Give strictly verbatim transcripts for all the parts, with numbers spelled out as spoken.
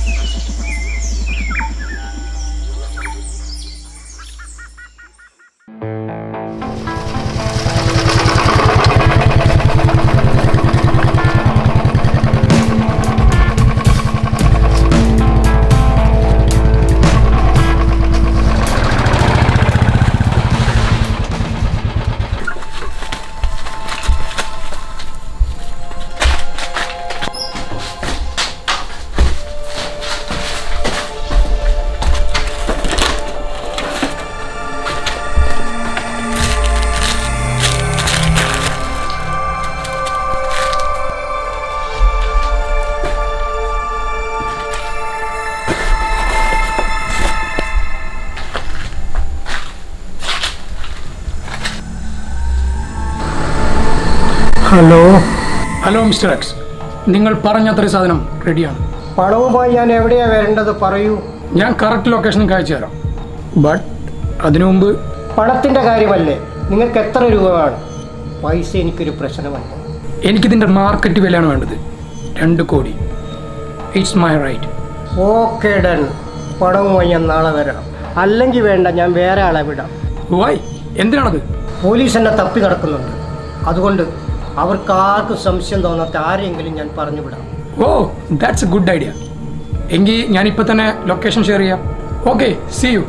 Hello hello mister X, നിങ്ങൾ പറഞ്ഞത്ര സാധനം റെഡിയാണ്. പണവുമായി ഞാൻ എവിടെയാണ് വരേണ്ടത് പറയൂ. ഞാൻ കറക്റ്റ് ലൊക്കേഷൻ അയച്ചു തരാം. ബട്ട് അതിനു മുമ്പ് പണത്തിൻ്റെ കാര്യമല്ലേ, നിങ്ങൾക്ക് എത്ര രൂപ വേണം? പൈസ എനിക്കൊരു പ്രശ്നമല്ല. എനിക്കിതിൻ്റെ മാർക്കറ്റ് വിലയാണ് വേണ്ടത്, രണ്ട് കോടി. It's my right. Okay done. പണവുമായി ഞാൻ നാളെ വരണം. അല്ലെങ്കിൽ വേണ്ട, ഞാൻ വേറെ ആളെ വിടാം. വായ്, എന്തിനാണത്? പോലീസ് എന്നെ തപ്പി നടക്കുന്നുണ്ട്. അതുകൊണ്ട് അവർക്ക് ആർക്കും സംശയം തോന്നാത്ത ആരെങ്കിലും ഞാൻ പറഞ്ഞു വിടാം. ഓ, ദാറ്റ്സ് എ ഗുഡ് ഐഡിയ. എങ്കിൽ ഞാനിപ്പോൾ തന്നെ ലൊക്കേഷൻ ഷെയർ ചെയ്യാം. Okay, see you.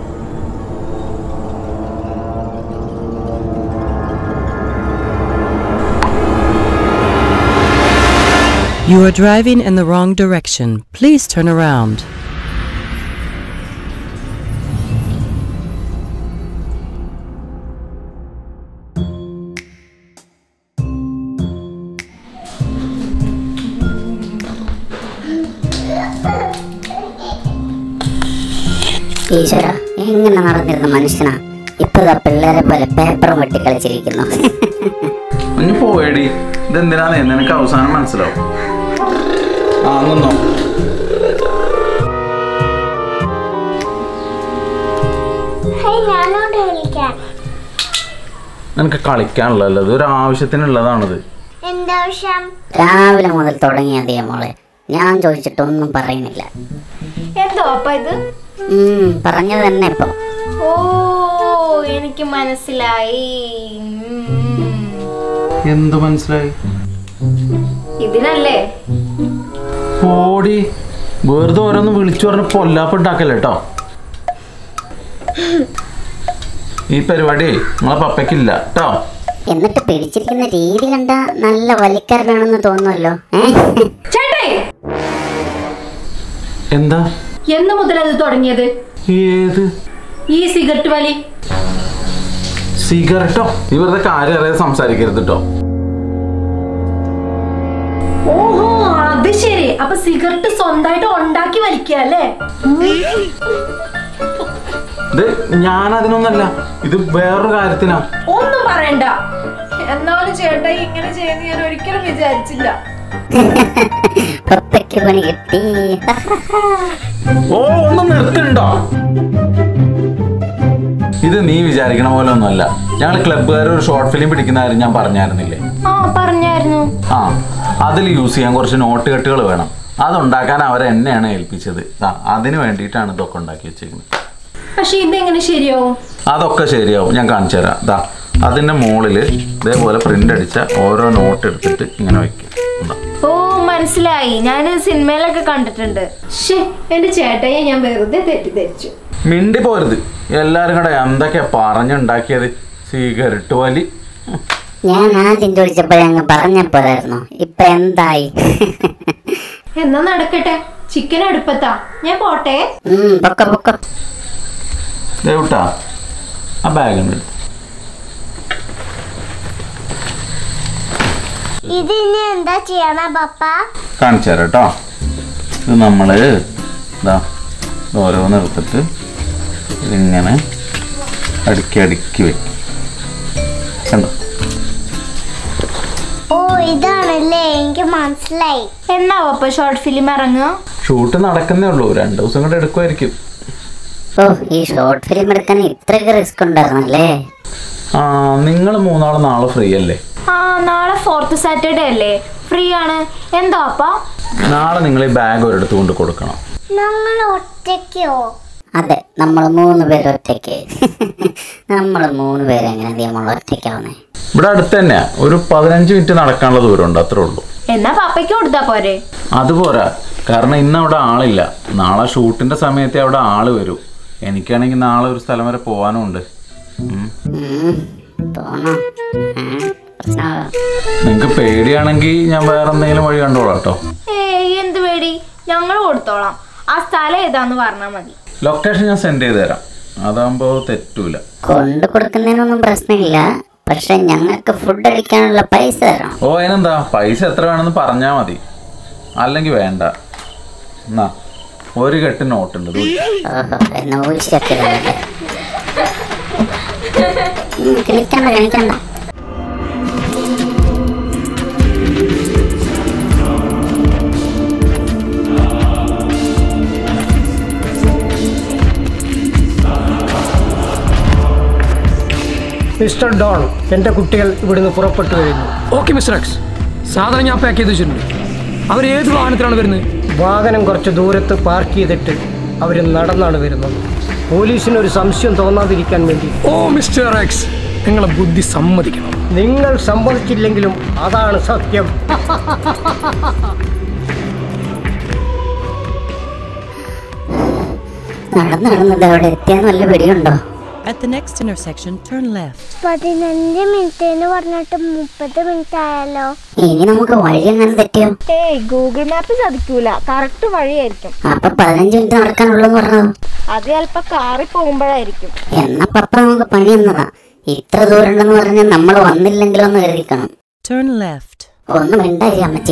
You are driving in the wrong direction. Please turn around. ഈശ്വര, എങ്ങനെ നടന്നിരുന്ന മനുഷ്യനാ ഇപ്പഴാ പിള്ളേരെ പോലെ പേപ്പറും വെട്ടി കളിച്ചിരിക്കുന്നു. ഒന്ന് പോയടി, ഇതെന്തിനാന്ന് നിനക്ക് അവസാനം മനസ്സിലാവും. ആ നിന്നോ. നിനക്ക് കളിക്കാനുള്ളതല്ല, ഇത് ഒരു ആവശ്യത്തിനുള്ളതാണിത്. രാവിലെ മുതൽ തുടങ്ങിയതേ മോളെ, ഞാൻ ചോദിച്ചിട്ടൊന്നും പറയുന്നില്ല. എന്തോ അപ്പ ഇത് പറഞ്ഞത് തന്നെ ഇപ്പൊ. ഓ, എനിക്ക് മനസ്സിലായി. എന്ത് മനസ്സിലായി? ഇതിനല്ലേ ഓടി വെറുതെ ഓരോന്ന് വിളിച്ചു പറഞ്ഞ് പൊല്ലാപ്പുണ്ടാക്കല്ലേ കേട്ടോ. ഈ പരിപാടി നമ്മളെ പപ്പയ്ക്കില്ല കേട്ടോ. എന്നിട്ട് പിടിച്ചിരിക്കുന്ന രീതി കണ്ട നല്ല വലിക്കാരനാണെന്ന് തോന്നുമല്ലോ. എന്താ? എന്ന് മുതലത് തുടങ്ങിയത്? ഏത്? ഈ സിഗരറ്റ് വലി. സിഗരറ്റോ? നീ വെറുതെ കാര്യം അറിയാതെ സംസാരിക്കരുത് കേട്ടോ. ഓഹോ, അത് ശരി. അപ്പൊ സിഗരറ്റ് സ്വന്തമായിട്ട് ഉണ്ടാക്കി വലിക്കല്ലേ? ഇത് ഞാൻ അതിനൊന്നല്ല, ഇത് വേറൊരു കാര്യത്തിനാ. ഒന്നും പറയണ്ട. എന്നാലും ചേട്ടാ ഇങ്ങനെ ചെയ്യുന്ന ഞാൻ ഒരിക്കലും വിചാരിച്ചില്ല. പണി കിട്ടി. ഓ, ഒന്നും നിർത്തുന്നുണ്ടോ? ഇത് നീ വിചാരിക്കണ പോലെ ഒന്നുമല്ല. ഞങ്ങൾ ക്ലബ്ബുകാർ ഒരു ഷോർട്ട് ഫിലിം പിടിക്കുന്ന കാര്യം ഞാൻ പറഞ്ഞായിരുന്നില്ലേ? ആ പറഞ്ഞായിരുന്നു. ആ, അതിൽ യൂസ് ചെയ്യാൻ കുറച്ച് നോട്ട് കെട്ടുകൾ വേണം. അതുണ്ടാക്കാൻ അവർ എന്നെയാണ് ഏൽപ്പിച്ചത്. അതിന് വേണ്ടിയിട്ടാണ് ഇതൊക്കെ ഉണ്ടാക്കി വെച്ചിരിക്കുന്നത്. പക്ഷെ ഇതെങ്ങനെ ശരിയാവും? അതൊക്കെ ശരിയാവും, ഞാൻ കാണിച്ചു തരാം. ദാ അതിന്റെ മുകളിൽ ഇതേപോലെ പ്രിന്റ് അടിച്ച ഓരോ നോട്ട് എടുത്തിട്ട് ഇങ്ങനെ വെക്കും. ഓ മനസ്സിലായി, ഞാൻ സിനിമയിലൊക്കെ കണ്ടിട്ടുണ്ട്. എന്റെ ചേട്ടയെ ഞാൻ വെറുതെ തെറ്റിദ്ധരിച്ചു. മിണ്ടി പോരുത്. എല്ലാരും കൂടെ എന്തൊക്കെയാ പറഞ്ഞുണ്ടാക്കിയത്? സിഗരറ്റ് വലി. ഞാൻ ആദ്യം ചോദിച്ചപ്പോഴങ്ങ് പറഞ്ഞപ്പോഴായിരുന്നു, ഇപ്പൊ എന്തായി? എന്നാ നടക്കട്ടെ, ചിക്കൻ അടുപ്പത്താ. ഞാൻ പോട്ടെ. പൊക്ക പൊക്ക. ദേവട്ടാ, ആ ബാഗ് ഉണ്ട്. ഇതിനി എന്താ ചെയ്യണ പപ്പ? കാണിച്ചു തരാം കേട്ടോ. ഇത് നമ്മള് ഇതാ ഓരോന്ന് എടുത്തിട്ട് ഇതിങ്ങനെ അടുക്കി അടുക്കി വെക്കും. കണ്ടോ? ഓ ഇതാണല്ലേ, എനിക്ക് മനസ്സിലായി. എന്നാ പപ്പ ഷോർട്ട് ഫിലിം ഇറങ്ങുക? ഷൂട്ട് നടക്കുന്നേ ഉള്ളൂ, രണ്ടു ദിവസം കൂടെ എടുക്കുമായിരിക്കും. ഓ, ഈ ഷോർട്ട് ഫിലിം എടുക്കാൻ ഇത്രയൊക്കെ റിസ്ക് ഉണ്ടായിരുന്നല്ലേ? ആ, നിങ്ങൾ മൂന്നാള് നാളെ ഫ്രീ അല്ലേ? ആ, നാളെ ഫോർത്ത് സാറ്റർഡേ അല്ലേ? ഫ്രീ ആണ്. എന്താ അപ്പ? നാളെ നിങ്ങൾ ഈ ബാഗ് ഒരിടത്ത് കൊണ്ട് കൊടുക്കണം. ഞങ്ങൾ ഒറ്റയ്ക്കോ? അതെ, നമ്മൾ മൂന്ന് പേര് ഒറ്റയ്ക്ക്. നമ്മൾ മൂന്ന് പേര് എങ്ങനെ നമ്മൾ ഒറ്റയ്ക്കാവുന്നേ? ഇവിടെ അടുത്ത് തന്നെയാ, ഒരു പതിനഞ്ച് മിനിറ്റ് നടക്കാനുള്ള ദൂരമുണ്ട്, അത്രേ ഉള്ളൂ. എന്നാ പപ്പയ്ക്ക് കൊടുത്താ പോരെ? അതുപോരാ, കാരണം ഇന്ന് അവിടെ ആളില്ല. നാളെ ഷൂട്ടിന്റെ സമയത്ത് അവിടെ ആള് വരും. എനിക്കാണെങ്കിൽ നാളെ ഒരു സ്ഥലം വരെ പോകാനും ഉണ്ട്. നിങ്ങക്ക് പേടിയാണെങ്കിൽ ഞാൻ വേറെ എന്തെങ്കിലും വഴി കണ്ടോളാം കേട്ടോ. ഏയ് എന്ത് പേടി, ഞങ്ങൾ കൊടുത്തോളാം. ആ സ്ഥലം ഏതാന്ന് പറഞ്ഞാൽ മതി. ലൊക്കേഷൻ ഞാൻ സെൻഡ് ചെയ്ത് തരാം, അതാകുമ്പോ തെറ്റൂല. കൊണ്ടു കൊടുക്കുന്നതിനൊന്നും പ്രശ്നമില്ല, പക്ഷെ ഞങ്ങൾക്ക് ഫുഡ് കഴിക്കാനുള്ള പൈസ തരണം. ഓ അതിനെന്താ, പൈസ എത്ര വേണമെന്ന് പറഞ്ഞാൽ മതി, അല്ലെങ്കിൽ വേണ്ട. എന്നാ ഒരു കെട്ട് നോട്ടുണ്ട്. ഓഹോ, എന്നാ ഊശിയൊക്കെ കഴിക്കണ്ട കഴിക്കണ്ട. മിസ്റ്റർ ഡോൺ, എൻ്റെ കുട്ടികൾ ഇവിടുന്ന് പുറപ്പെട്ടു കഴിഞ്ഞു. ഓക്കെ മിസ്റ്റർ എക്സ്, സാധനം ഞാൻ പാക്ക് ചെയ്ത് വെച്ചിട്ടുണ്ട്. അവർ ഏത് വാഹനത്തിലാണ് വരുന്നത്? വാഹനം കുറച്ച് ദൂരത്ത് പാർക്ക് ചെയ്തിട്ട് അവർ നടന്നാണ് വരുന്നത്. പോലീസിനൊരു സംശയം തോന്നാതിരിക്കാൻ വേണ്ടി. ഓ മിസ്റ്റർ എക്സ്, നിങ്ങളെ ബുദ്ധി സമ്മതിക്കണം. നിങ്ങൾ സമ്മതിച്ചില്ലെങ്കിലും അതാണ് സത്യം. നടന്ന് നടന്നത് അവിടെ എത്തിയാൽ നല്ല പേടിയുണ്ടോ? At the next intersection, turn left. പതിനഞ്ച് മിനിറ്റ് എന്ന് പറഞ്ഞിട്ട് മുപ്പത് മിനിറ്റ് ആയാലോ? ഇനി നമുക്ക് വഴി എങ്ങനെ തെറ്റിയോ? ഏയ് ഗൂഗിൾ മാപ്പ് ചതിക്കൂല, കറക്റ്റ് വഴിയായിരിക്കും. അപ്പൊ പതിനഞ്ച് മിനിറ്റ് നടക്കാനുള്ളൂ പറഞ്ഞോ? അത് ചിലപ്പോ കാറിൽ പോകുമ്പോഴായിരിക്കും. എന്നാ പപ്പ നമുക്ക് പണി എന്നതാ, ഇത്ര ദൂരം ഉണ്ടെന്ന് പറഞ്ഞ് നമ്മൾ വന്നില്ലെങ്കിലും ഒന്ന് കരുതിക്കണം. Turn left. ഒന്നും മിണ്ടായി അമ്മച്ചി.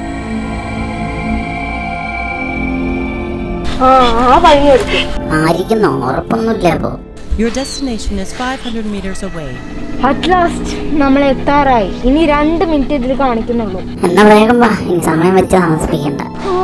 ആയിരിക്കുന്നു, ഉറപ്പൊന്നുമില്ല. അപ്പോ Your destination is five hundred meters away. At last നമ്മൾ എത്താറായി. ഇനി രണ്ട് മിനിറ്റ് ഇതിൽ കാണിക്കുന്നുള്ളൂ. എന്നാ വേഗം വാ, ഇനി സമയം വെച്ച് താമസിപ്പിക്കണ്ട.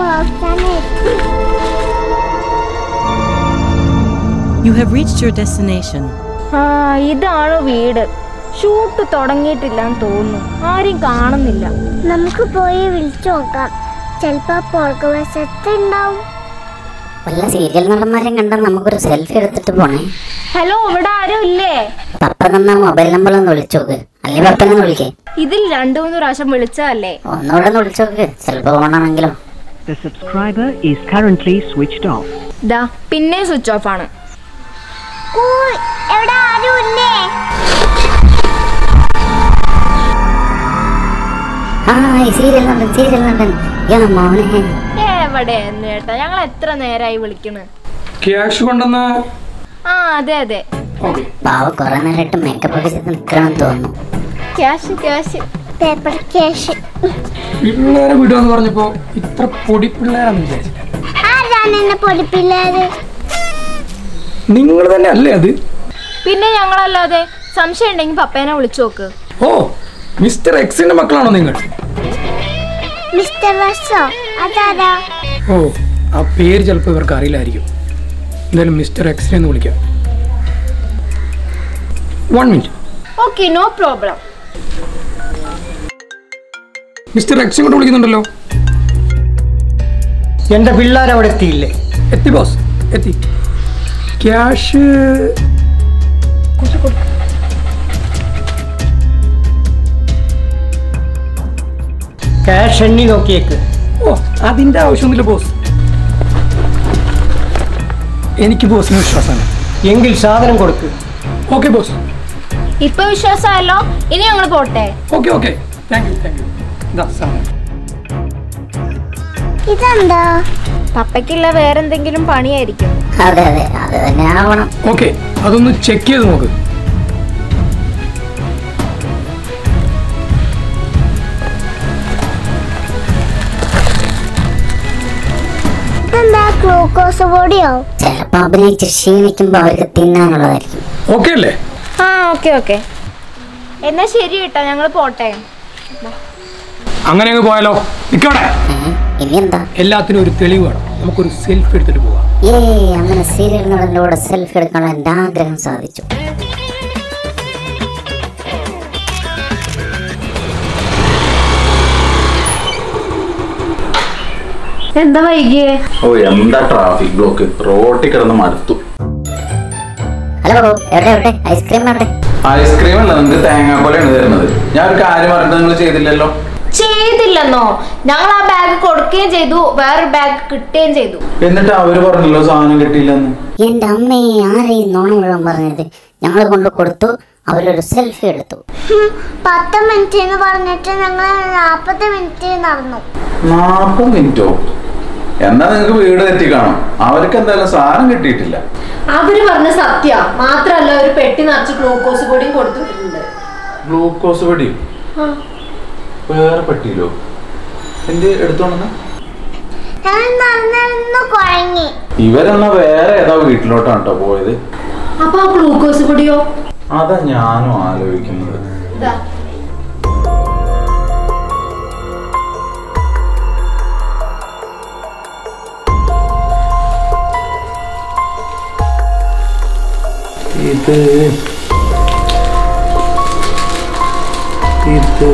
You have reached your destination. ആ ഇതാണ് വീട്. ഷൂട്ട് തുടങ്ങിയിട്ടില്ലാന്ന് തോന്നുന്നു, ആരും കാണുന്നില്ല. നമുക്ക് പോയി വിളിച്ചു നോക്കാം, ചിലപ്പോ പുറകുവശത്ത് ഉണ്ടാവും. വല്ല സീരിയൽ നടന്മാരെയും കണ്ടാൽ നമുക്കൊരു സെൽഫി എടുത്തിട്ട് പോണേ. ഹലോ, ഇവിടെ ആരും ഇല്ലേ? പപ്പ തന്ന മൊബൈൽ നമ്പർ ഒന്ന് വിളിച്ചോക്ക്, അല്ലെ പപ്പനെ വിളിക്കേ. ഇതിൽ രണ്ടു മൂന്ന് പ്രാവശ്യം വിളിച്ചതല്ലേ? ഒന്നുകൂടെ ഒന്ന് വിളിച്ചോക്ക്, ചിലപ്പോ ഓണാണെങ്കിലോ. The subscriber is currently switched off. ദാ പിന്നെ സ്വിച്ച് ഓഫ് ആണ്. എവിടെ ആരും ഇല്ലേ? ആ സീരിയൽ നടൻ, സീരിയൽ നടൻ. മോനെ എവിടെ ചേട്ടാ, ഞങ്ങൾ എത്ര നേരമായി വിളിക്കണ്. ക്യാഷ് കൊണ്ടുവന്ന ആ അതെ അതെ. പാവ കൊറേ നേരമായിട്ട് മേക്കപ്പ് ഒക്കെ ചെയ്ത് നിൽക്കണം തോന്നുന്നു. Cash cash paper cash. പിള്ളേരെ വിടുമെന്ന് പറഞ്ഞപ്പോ ഇത്ര പൊടി പിള്ളേരാന്ന് വിചാരിച്ചില്ല. ആരാണ് എന്നെ പൊടിപ്പില്ലാതെ? നിങ്ങൾ തന്നെ അല്ലേ അത്? പിന്നെ ഞങ്ങളല്ലാതെ. സംശയം ഉണ്ടെങ്കിൽ പപ്പേനെ വിളിച്ചു നോക്ക്. ഓ മിസ്റ്റർ എക്സിന്റെ മക്കളാണോ നിങ്ങൾ? മിസ്റ്റർ വസോ അതാരാ? ഓ ആ പേര് ചിലപ്പോൾ ഇവർക്ക് അറിയില്ലായിരിക്കും. എന്തായാലും മിസ്റ്റർ എക്സിനെ ഒന്ന് വിളിക്കാം. One minute. Okay, no problem. Mister X ഇങ്ങോട്ട് വിളിക്കുന്നുണ്ടല്ലോ. എൻ്റെ പിള്ളേർ അവിടെ എത്തിയില്ലേ? എത്തി ബോസ്, എത്തി. ക്യാഷ് ക്യാഷ് എണ്ണി നോക്കിയേക്ക്. ഓ അതിന്റെ ആവശ്യമൊന്നുമില്ല ബോസ്, എനിക്ക് ബോസിന് വിശ്വാസമാണ്. എങ്കിൽ സാധനം കൊടുക്ക്. Okay boss. ഇപ്പൊ വിശ്വാസമല്ലോ, ഇനി ഞങ്ങൾ പോട്ടെ. Okay okay, thank you thank you. ഇതാ സാധനം. ഇതെന്താ? പപ്പയ്ക്കുള്ള വേറെന്തെങ്കിലും പണിയായിരിക്കും. അതെ അതെ, അത് തന്നെ ആവണം. ഓക്കെ, അതൊന്ന് ചെക്ക് ചെയ്ത് നോക്ക്. ഇതെന്താ, ഗ്ലൂക്കോസ് പൊടിയോ? ചിലപ്പോ അഭിനയിച്ച് ക്ഷീണിക്കുമ്പോ അവർക്ക് തിന്നാനുള്ളതായിരിക്കും. ഓക്കെ അല്ലേ? ആ ഓക്കെ ഓക്കെ, എന്നാ ശരി കേട്ടോ, ഞങ്ങൾ പോട്ടെ. അങ്ങനെ അങ്ങ് പോയാലോ? നിക്കവിടെ. ഇനി എന്താ? എല്ലാത്തിനും ഒരു തെളിവ് വേണം. നമുക്കൊരു സെൽഫി എടുത്തിട്ട് പോവാം. ഏയ് അങ്ങനെ സീരിയൽ നടന്റെ കൂടെ സെൽഫി എടുക്കാനുള്ള എന്റെ ആഗ്രഹം സാധിച്ചു. എന്താ വൈകിയേ? ഓ എന്താ ട്രാഫിക് ബ്ലോക്ക്, റോട്ടിൽ കിടന്ന് മടുത്തു. ഹലോ എവിടെ എവിടെ ഐസ്ക്രീം എവിടെ? ഐസ്ക്രീം അല്ല, നിങ്ങൾക്ക് തേങ്ങാക്കൊലയാണ് തരുന്നത്. ഞാൻ ഒരു കാര്യം പറഞ്ഞിട്ട് നിങ്ങൾ ചെയ്തില്ലല്ലോ. ചെയ്തില്ലെന്നോ? ഞങ്ങൾ ആ ബാഗ് കൊടുക്കുകയും ചെയ്തു, വേറൊരു ബാഗ് കിട്ടുകയും ചെയ്തു. എന്നിട്ട് അവര് പറഞ്ഞല്ലോ സാധനം കിട്ടിയില്ലെന്ന്. എന്റെ അമ്മയെ ആരെയും നോണ മുഴുവൻ പറഞ്ഞത്. ഞങ്ങൾ കൊണ്ട് കൊടുത്തു, അവരൊരു സെൽഫി എടുത്തു. പത്ത് മിനിറ്റ് എന്ന് പറഞ്ഞിട്ട് ഞങ്ങൾ നാപ്പത് മിനിറ്റ് നടന്നു. നാപ്പത് മിനിറ്റോ? എന്നാ നിങ്ങക്ക് വീട് തെറ്റി കാണും. അവർക്ക് എന്തായാലും സാധനം കിട്ടിയിട്ടില്ല. അവര് പറഞ്ഞ സത്യ മാത്രല്ല, ഒരു പെട്ടി നിറച്ച് ഗ്ലൂക്കോസ് പൊടിയും കൊടുത്തിട്ടുണ്ട്. ഗ്ലൂക്കോസ് പൊടി വേറെ പെട്ടിയിലോ? എന്ത് എടുത്തോണ്ടെന്ന്? ഇവരെന്നാ വേറെ ഏതാ വീട്ടിലോട്ടാണ് കേട്ടോ പോയത്. അപ്പൊ ആ ഗ്ലൂക്കോസ് പൊടിയോ? അതാ ഞാനും ആലോചിക്കുന്നത്. ഇത് ഇത്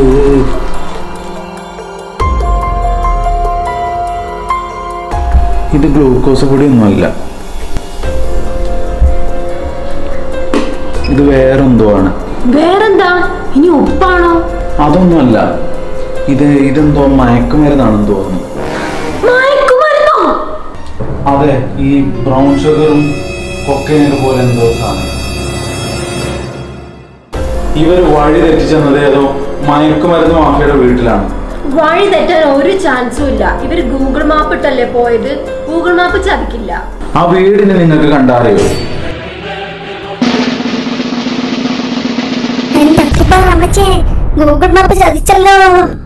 ഇത് ഗ്ലൂക്കോസ് പൊടിയൊന്നുമല്ല, ഇത് വേറെന്തോ ആണ്. വേറെന്താ? ഇനി ഉപ്പാണോ? അതൊന്നുമല്ല, ഇത് ഇതെന്തോ മയക്കുമരുന്നാണെന്ന് തോന്നുന്നു. മയക്കുമരുന്നോ? അതെ, ഈ ബ്രൗൺ ഷുഗറും കൊക്കൈനും പോലെ എന്തോ സാധനം. ഇവർ വഴി തെറ്റിച്ചെന്നത് ഏതോ മയക്കുമരുന്ന് മാഫിയയുടെ വീട്ടിലാണ്. വഴി തെറ്റാൻ ഒരു ചാൻസും ഇല്ല. ഇവര് ഗൂഗിൾ മാപ്പ് ഇട്ടല്ലേ പോയത്, ഗൂഗിൾ മാപ്പ് ചതിക്കില്ല. ആ വീടിന് നിങ്ങൾക്ക് കണ്ടറിയോ? Google map ചതിച്ചല്ലോ.